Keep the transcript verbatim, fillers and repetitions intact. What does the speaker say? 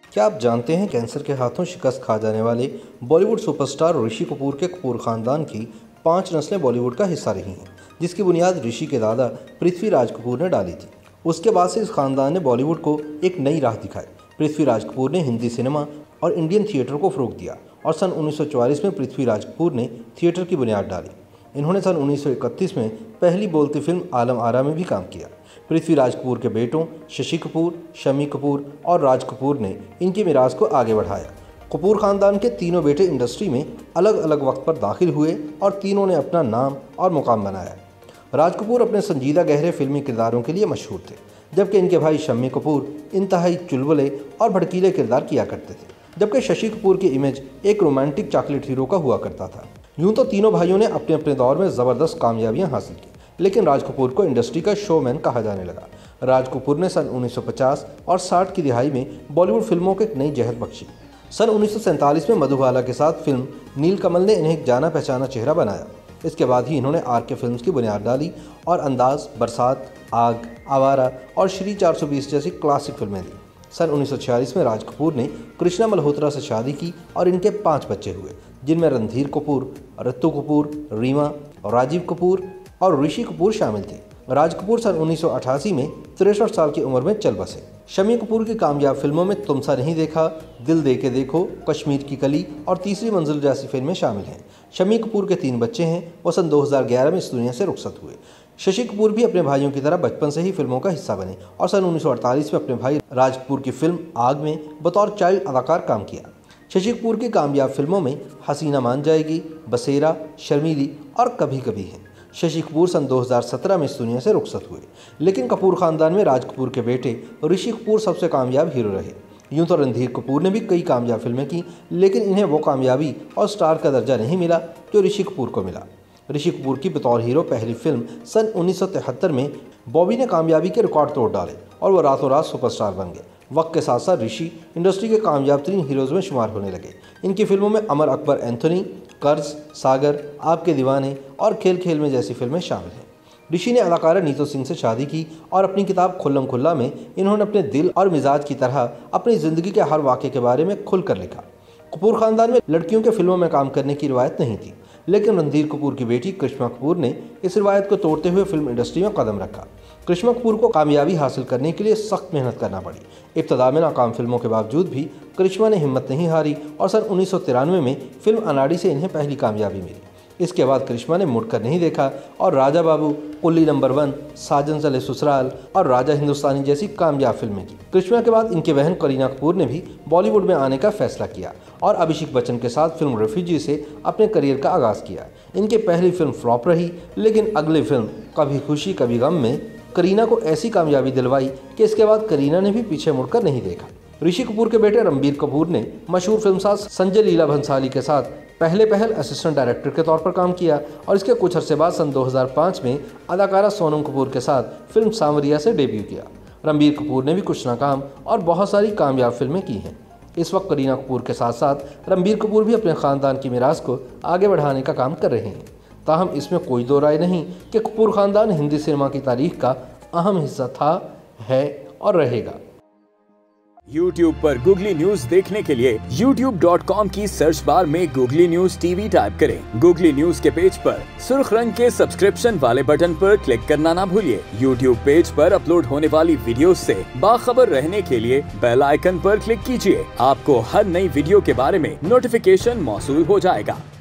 क्या आप जानते हैं कैंसर के हाथों शिकस्त खा जाने वाले बॉलीवुड सुपरस्टार ऋषि कपूर के कपूर खानदान की पांच नस्लें बॉलीवुड का हिस्सा रही हैं, जिसकी बुनियाद ऋषि के दादा पृथ्वीराज कपूर ने डाली थी। उसके बाद से इस खानदान ने बॉलीवुड को एक नई राह दिखाई। पृथ्वीराज कपूर ने हिंदी सिनेमा और इंडियन थिएटर को फ़रोग़ दिया और सन उन्नीस सौ चौवालीस में पृथ्वीराज कपूर ने थिएटर की बुनियाद डाली। इन्होंने सन उन्नीस सौ इकतीस में पहली बोलती फिल्म आलम आरा में भी काम किया। पृथ्वीराज कपूर के बेटों शशि कपूर, शम्मी कपूर और राज कपूर ने इनकी मीरास को आगे बढ़ाया। कपूर खानदान के तीनों बेटे इंडस्ट्री में अलग अलग वक्त पर दाखिल हुए और तीनों ने अपना नाम और मुकाम बनाया। राज कपूर अपने संजीदा गहरे फिल्मी किरदारों के लिए मशहूर थे, जबकि इनके भाई शम्मी कपूर इंतहाई चुलबुले और भड़कीले किरदार किया करते थे, जबकि शशि कपूर की इमेज एक रोमांटिक चॉकलेट हीरो का हुआ करता था। यूं तो तीनों भाइयों ने अपने अपने दौर में ज़बरदस्त कामयाबियां हासिल की, लेकिन राज कपूर को इंडस्ट्री का शोमैन कहा जाने लगा। राज कपूर ने सन उन्नीस सौ पचास और साठ की दिहाई में बॉलीवुड फिल्मों को एक नई जहर बख्शी। सन उन्नीस सौ सैंतालीस में मधुबाला के साथ फिल्म नीलकमल ने इन्हें एक जाना पहचाना चेहरा बनाया। इसके बाद ही इन्होंने आर के फिल्म्स की बुनियाद डाली और अंदाज, बरसात, आग, आवारा और श्री चार सौ बीस जैसी क्लासिक फिल्में दी। सन उन्नीस सौ छियालीस में राज कपूर ने कृष्णा मल्होत्रा से शादी की और इनके पाँच बच्चे हुए, जिनमें रणधीर कपूर, ऋतु कपूर, रीमा, राजीव कपूर और ऋषि कपूर शामिल थे। राज कपूर सन उन्नीस सौ अठासी में तिरसठ साल की उम्र में चल बसे। शम्मी कपूर की कामयाब फिल्मों में तुम सा नहीं देखा, दिल दे के देखो, कश्मीर की कली और तीसरी मंजिल जैसी फिल्में शामिल हैं। शम्मी कपूर के तीन बच्चे हैं। वो सन दो हज़ार ग्यारह में इस दुनिया से रुखसत हुए। शशि कपूर भी अपने भाइयों की तरह बचपन से ही फिल्मों का हिस्सा बने और सन उन्नीस सौ अड़तालीस में अपने भाई राज कपूर की फिल्म आग में बतौर चाइल्ड अदाकार काम किया। शशि कपूर की कामयाब फिल्मों में हसीना मान जाएगी, बसेरा, शर्मीली और कभी कभी है। शशि कपूर सन दो हज़ार सत्रह में इस दुनिया से रुखसत हुए, लेकिन कपूर खानदान में राज कपूर के बेटे ऋषि कपूर सबसे कामयाब हीरो रहे। यूं तो रणधीर कपूर ने भी कई कामयाब फिल्में की, लेकिन इन्हें वो कामयाबी और स्टार का दर्जा नहीं मिला जो ऋषि कपूर को मिला। ऋषि कपूर की बतौर हीरो पहली फिल्म सन उन्नीस सौ तिहत्तर में बॉबी ने कामयाबी के रिकॉर्ड तोड़ डाले और वो रातों रात सुपरस्टार बन गए। वक्त के साथ साथ ऋषि इंडस्ट्री के कामयाब तरीन हीरोज़ में शुमार होने लगे। इनकी फिल्मों में अमर अकबर एंथोनी, कर्ज, सागर, आपके दीवाने और खेल खेल में जैसी फिल्में शामिल हैं। ऋषि ने अदाकारा नीतू सिंह से शादी की और अपनी किताब खुल्लम खुल्ला में इन्होंने अपने दिल और मिजाज की तरह अपनी ज़िंदगी के हर वाक़े के बारे में खुलकर लिखा। कपूर खानदान में लड़कियों के फिल्मों में काम करने की रिवायत नहीं थी, लेकिन रणधीर कपूर की बेटी करिश्मा कपूर ने इस रिवायत को तोड़ते हुए फिल्म इंडस्ट्री में कदम रखा। करिश्मा कपूर को कामयाबी हासिल करने के लिए सख्त मेहनत करना पड़ी। इब्तदा में नाकाम फिल्मों के बावजूद भी करिश्मा ने हिम्मत नहीं हारी और सन उन्नीस सौ तिरानवे में फिल्म अनाड़ी से इन्हें पहली कामयाबी मिली। इसके बाद करिश्मा ने मुड़कर नहीं देखा और राजा बाबू, कुल्ली नंबर वन, साजन चले ससुराल और राजा हिंदुस्तानी जैसी कामयाब फिल्में की। करिश्मा के बाद इनकी बहन करीना कपूर ने भी बॉलीवुड में आने का फैसला किया और अभिषेक बच्चन के साथ फिल्म रेफ्यूजी से अपने करियर का आगाज़ किया। इनकी पहली फिल्म फ्लॉप रही, लेकिन अगली फिल्म कभी खुशी कभी गम में करीना को ऐसी कामयाबी दिलवाई कि इसके बाद करीना ने भी पीछे मुड़कर नहीं देखा। ऋषि कपूर के बेटे रणबीर कपूर ने मशहूर फिल्मसाज संजय लीला भंसाली के साथ पहले पहल असिस्टेंट डायरेक्टर के तौर पर काम किया और इसके कुछ अरसे बाद सन दो हज़ार पाँच में अदाकारा सोनम कपूर के साथ फिल्म सांवरिया से डेब्यू किया। रणबीर कपूर ने भी कुछ नाकाम और बहुत सारी कामयाब फिल्में की हैं। इस वक्त करीना कपूर के साथ साथ रणबीर कपूर भी अपने ख़ानदान की मीरास को आगे बढ़ाने का काम कर रहे हैं। ताहम इसमें कोई दो राय नहीं कि कपूर ख़ानदान हिंदी सिनेमा की तारीख का अहम हिस्सा था, है और रहेगा। यूट्यूब पर गूगली न्यूज देखने के लिए यूट्यूब डॉट कॉम की सर्च बार में गूगली न्यूज टीवी टाइप करें। गूगली न्यूज के पेज पर सुर्ख रंग के सब्सक्रिप्शन वाले बटन पर क्लिक करना ना भूलिए। यूट्यूब पेज पर अपलोड होने वाली वीडियोस से बाखबर रहने के लिए बेल आइकन पर क्लिक कीजिए। आपको हर नई वीडियो के बारे में नोटिफिकेशन मौसूल हो जाएगा।